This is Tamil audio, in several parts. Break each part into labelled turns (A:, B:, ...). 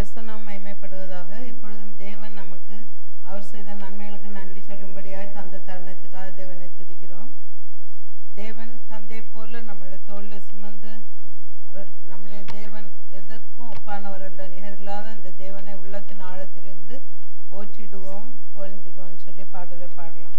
A: பரிசுத்தம் மகிமைப்படுவதாக. இப்பொழுதும் தேவன் நமக்கு அவர் செய்த நன்மைகளுக்கு நன்றி சொல்லும்படியாய் தந்த தருணத்துக்காக தேவனை துதிக்கிறோம். தேவன் தந்தை போல நம்மளை தோளில் சுமந்து நம்முடைய தேவன் எதற்கும் ஒப்பானவர் அல்ல, நிகரில்லாத இந்த தேவனை உள்ளத்தின் ஆழத்திலிருந்து போற்றிடுவோம் புகழ்ந்திடுவோம்னு சொல்லி பாடலை பாடலாம்.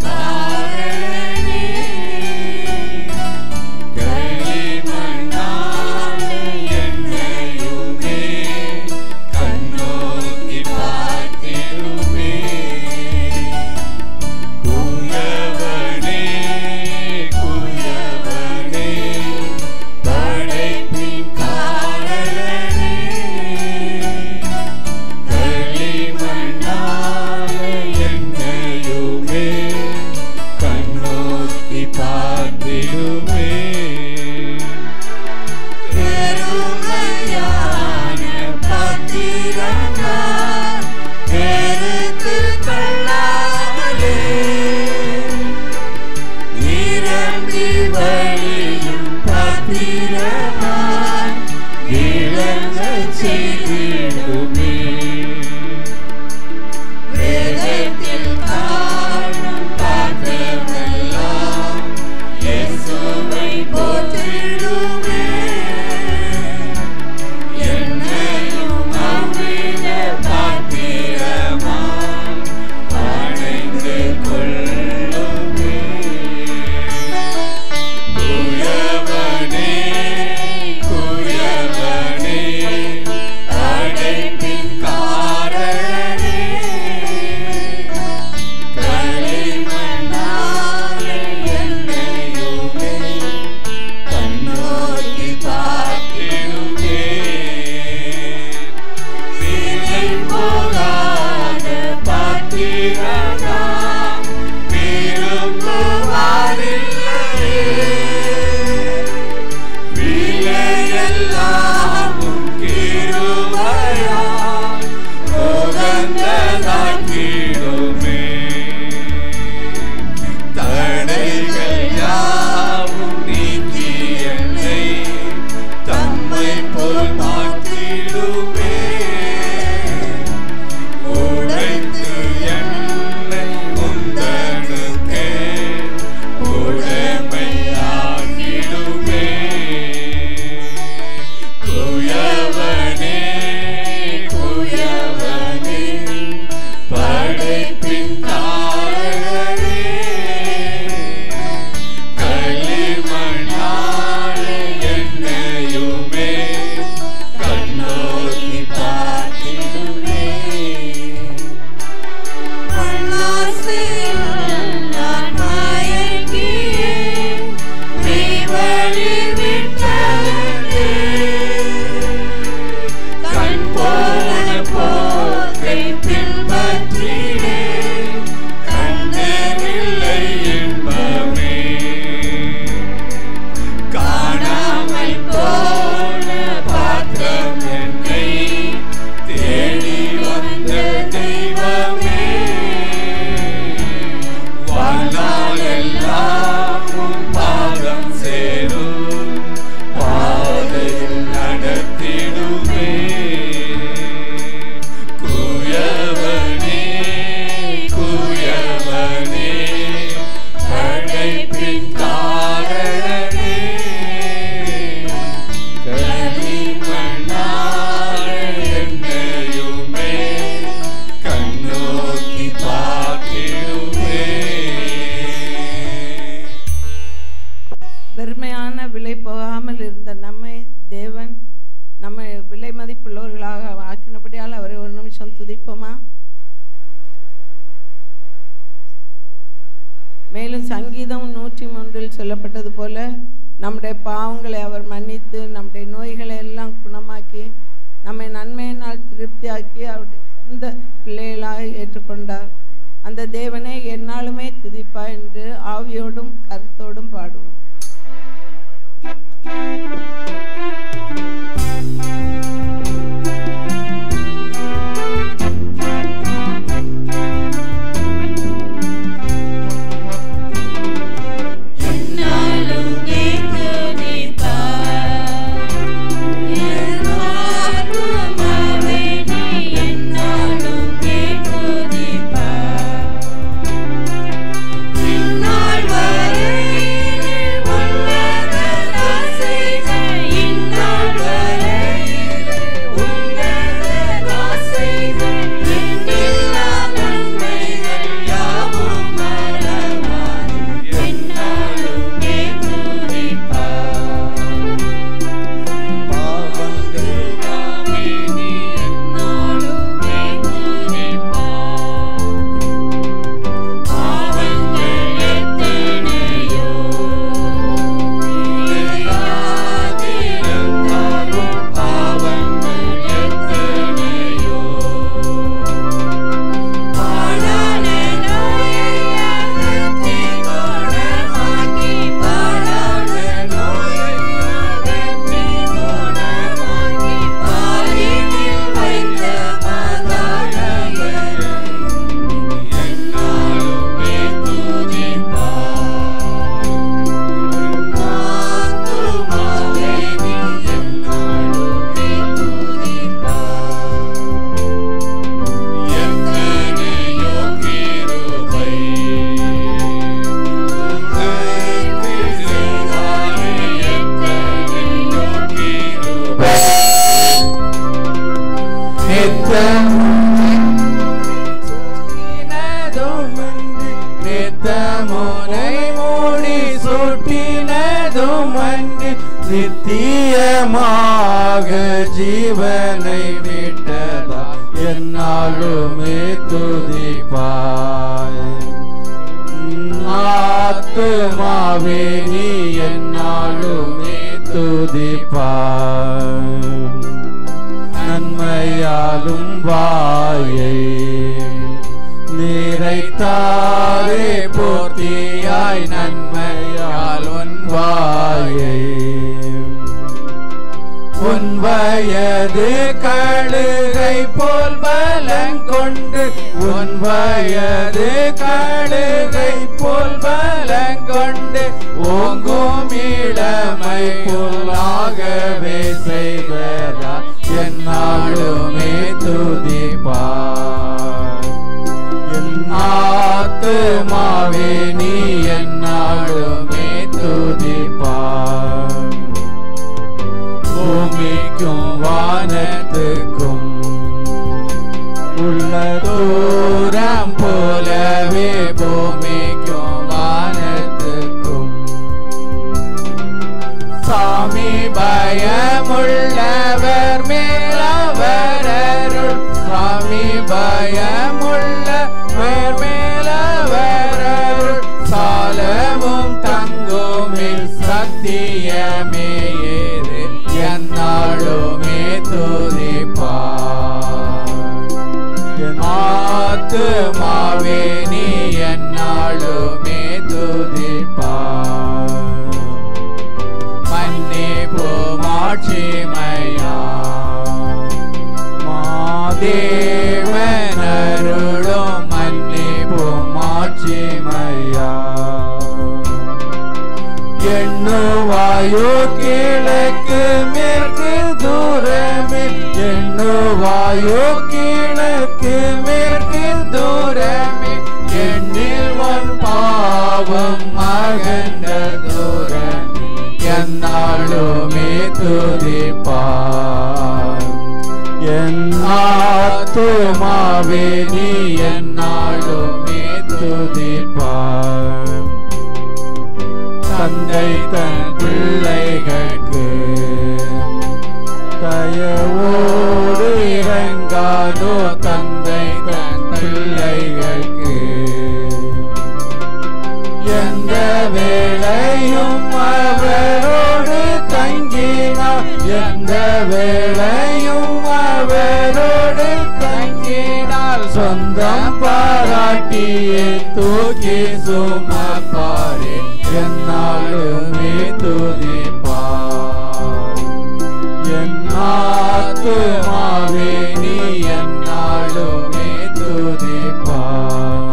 B: Now
A: மேலும் சங்கீதம் 103 சொல்லப்பட்டது போல நம்முடைய பாவங்களை அவர் மன்னித்து நம்முடைய நோய்களை எல்லாம் குணமாக்கி நம்மை நன்மையினால் திருப்தியாக்கி அவருடைய சொந்த பிள்ளைகளாக ஏற்றுக்கொண்டார். அந்த தேவனை எந்நாளுமே துதிப்பா என்று ஆவியோடும் கருத்தோடும் பாடுவோம்.
B: Hey! நித்தமுனை மூடி சூட்டினதுமன்றி நித்தியமாக ஜீவனை விட்டதா என்னாலுமே துதிப்பாய். ஆத்துமாவே நீ என்னாலுமே துதிப்பாய். நன்மையாலும் வாயை நிறைத்தாரே பூர்த்தியாய் நன்மையால் உன் வாயை. உன் வயது கழுகை போல் பலங்கொண்டு உன் வயது கழுகை போல் பலங்கொண்டு ஓங்கும் இளமை போலாகவே செய்வதா என்னாலுமே துதிப்பாய். என் ஆத்துமாவே நீ என்னாலுமே துதிப்பாய். பூமிக்கும் வானத்துக்கும் உள்ள தூரம் போலவே பூமிக்கும் வானத்துக்கும் சாமி பயமுள்ளவர் மேலவரருள் சாமி பயமுள்ளவர் மேலவரருள் சாலமும் தங்குமில் சத்தியமே ஏறு என்னாலுமே துதிப்பாய். என் ஆத்துமாவே நீ என்னாலுமே துதிப்பாய். மன்னிப்பு மாட்சிமையா மாதேவனருளும் மன்னிப்பு மாட்சிமையா. எண்ணுவாயோ கிழக்கு மேற்கு தூரமே எண்ணுவாயோ கிழக்கு மேற்கு தூரமே எண்ணில் உன் பாவம் அகன்ற தூரமே என்னாலுமே துதிப்பாய். என் ஆத்துமாவே நீ என்னாலுமே துதிப்பாய். தந்தை தன் பிள்ளைகளுக்கு தயவோடு இறங்காதோ தந்தை தன் பிள்ளைகளுக்கு எந்த வேளையும் அவரோடு தங்கினார் எந்த வேளையும் அவரோடு தங்கினார் சொந்தம் பாராட்டியே தூக்கி சுமப்பாரே என்னாலுமே துதிப்பாய். என் ஆத்துமாவே நீ என்னாலுமே துதிப்பாய்.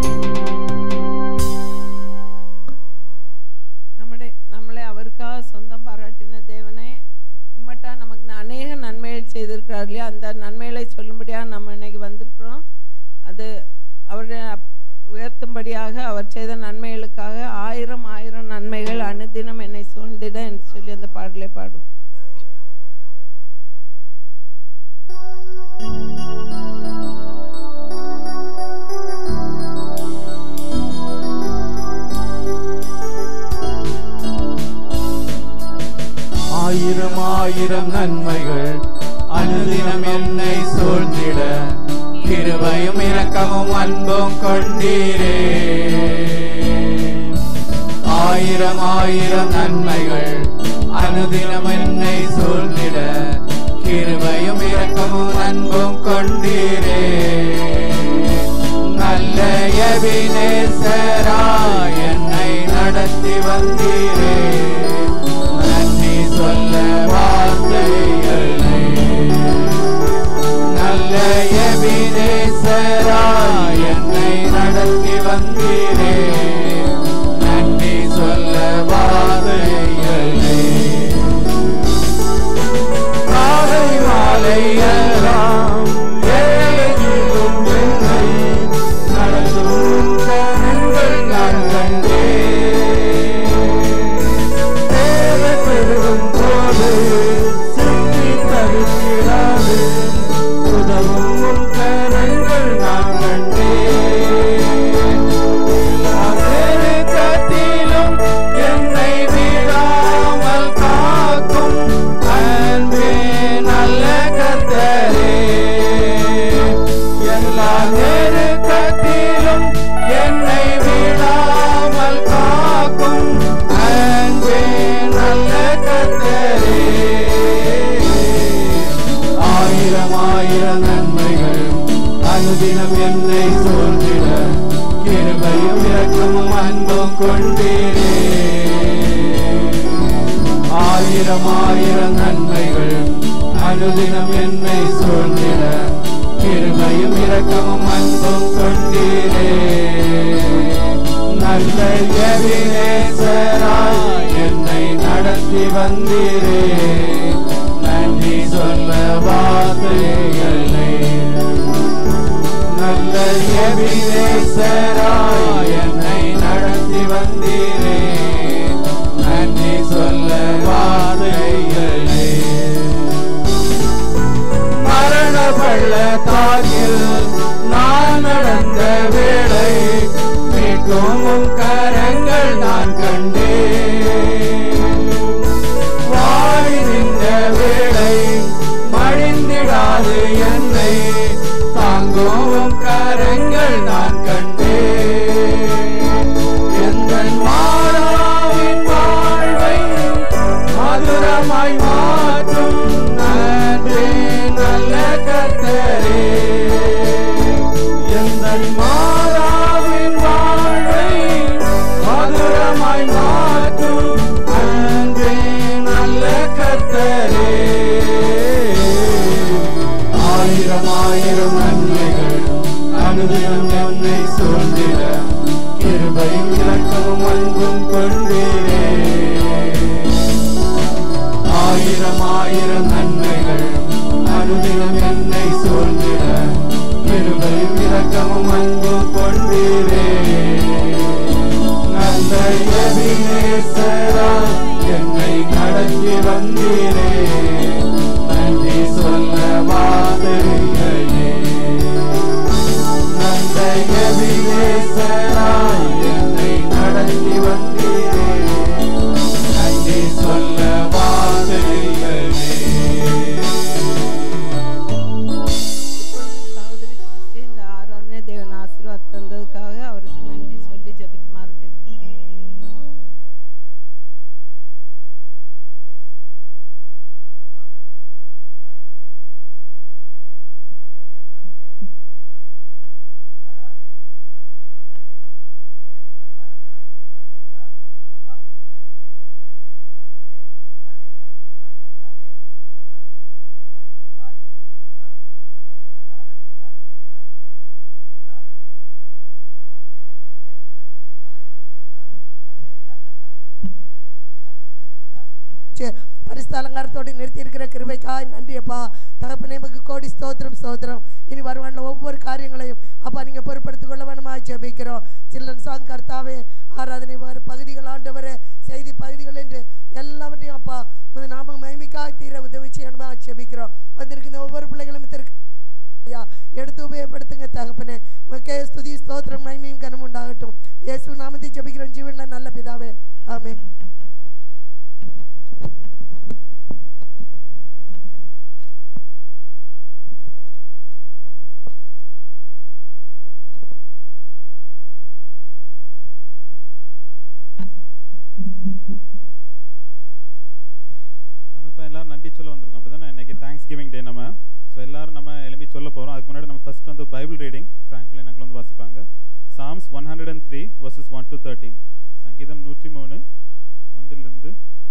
A: நம்மளை அவருக்காக சொந்தம் பாராட்டின தேவனே இம்மட்டா நமக்கு அநேக நன்மைகள் செய்திருக்கிறார் இல்லையா, அந்த நன்மைகளை சொல்லும்படியாக நம்ம இன்னைக்கு வந்திருக்கிறோம். அது அவருடைய உயர்த்தும்படியாக அவர் செய்த நன்மைகளுக்காக ஆயிரம் ஆயிரம் நன்மைகள் அனுதினம் என்னை சூழ்ந்திட என்று சொல்லி அந்த பாடலை பாடுவோம்.
B: ஆயிரம் ஆயிரம் நன்மைகள் அனுதினம் என்னை சூழ்ந்திட கிருபையும் இரக்கமும் அன்பும் கொண்டீரே. ஆயிரம் ஆயிரம் நன்மைகள் அனுதினம் என்னை சூழ்ந்திட கிருபையும் இரக்கமும் அன்பும் கொண்டீரே. நல்ல எபினேசராய் என்னை நடத்தி வந்தீரே. நன்றி சொல்ல வார்த்தைகள் நல்ல எபினேசராய் என்னை நடத்தி வந்தீரே. நன்றி சொல்ல வார்த்தைகள் காலை மாலை எல்லாம் ஏழையும் என்னை நடத்தும் கரங்கள் நான் கண்டேன். ஆயிரம் நன்மைகள் அனுதினம் என்னை சூழ்ந்திட கிருபையும் இரக்கமும் அன்பும் கொண்டீரே. நல்ல எபினேசராய் என்னை நடத்தி வந்தீரே. நன்றி சொல்ல வார்த்தைகளை. நல்ல எபினேசராய் என்னை நடத்தி வந்தீரே. நன்றி சொல்ல வார்த்தைகளே. மரண பள்ளத்தாக்கில் நான் நடந்த வேளை மீட்கும் கரங்கள் நான் கண்டேன். வாடி நின்ற வேளை மடிந்திடாது என்னை தாங்கும் கரங்கள் நான் கண்டேன். எந்த மாறாவின் வாழ்வை மதுரமாய் மாற்றும் நன்றி நல்ல கர்த்தரே. எந்த மாறாவின் வாழ்வை மதுரமாய் மாற்றும் நன்றி நல்ல கர்த்தரே. ஆயிரம் ஆயிரம் நன்மைகள் அனுதினம் என்னை சூழ்ந்திட கிருபையும் இரக்கமும் அன்பும் கொண்டீரே. ஆயிரம் ஆயிரம் நன்மைகள் அனுதினம் என்னை சூழ்ந்திட கிருபையும் இரக்கமும் அன்பும் கொண்டீரே. நல்ல எபினேசராய் என்னை நடத்தி வந்தீரே. நன்றி சொல்ல வார்த்தைகளே. நல்ல எபினேசராய் என்னை நடத்தி வந்தீரே. நன்றி சொல்ல வார்த்தைகளே.
A: சகோதரி இந்த ஆராதனை தேவன் ஆசீர்வாதம் தந்ததுக்காக அவருக்கு நன்றி சொல்லி ஜெபிக்குமாறு கேட்டுக்கொள்கிறேன்.
C: பரிசுத்தலங்காரத்தோடு நிறுத்தி இருக்கிற கிருபைக்காய் நன்றியப்பா. தகப்பனே உமக்கு கோடி ஸ்தோத்திரம் ஸ்தோத்திரம். இனி வருவாண்ட ஒவ்வொரு காரியங்களையும் அப்பா நீங்கள் பொறுப்படுத்திக் கொள்ள வேணுமாய் ஜெபிக்கிறோம். சில்ட்ரன் சாங் கர்த்தாவே ஆராதனை வேறு பகுதிகள் ஆண்டவரே செய்தி பகுதிகள் என்று எல்லாவற்றையும் அப்பா உமது நாம மகிமைக்காய் தீர உதவி செய்யணுமா ஜெபிக்கிறோம். வந்திருக்கிற ஒவ்வொரு பிள்ளைகளும் எடுத்து உபயோகப்படுத்துங்க தகப்பனே. உமக்கே ஸ்துதி ஸ்தோத்திரம் மகிமையும் கனமும் உண்டாகட்டும். இயேசு நாமத்தை ஜெபிக்கிறோம் ஜீவனில் நல்ல பிதாவே ஆமென்.
D: நம்ம இப்போ எல்லாரும் நன்றி சொல்ல வந்திருக்கோம் அப்படிதானே. இன்னைக்கு தேங்க்ஸ் கிவிங் டே நம்ம. ஸோ எல்லாரும் நம்ம எழுப்பி சொல்ல போகிறோம். அதுக்கு முன்னாடி நம்ம ஃபர்ஸ்ட் வந்து பைபிள் ரீடிங் ஃப்ராங்க்லின் அங்கிள் வந்து வாசிப்பாங்க. Psalms 103 verses 1 to 13. சங்கீதம் 103 1 to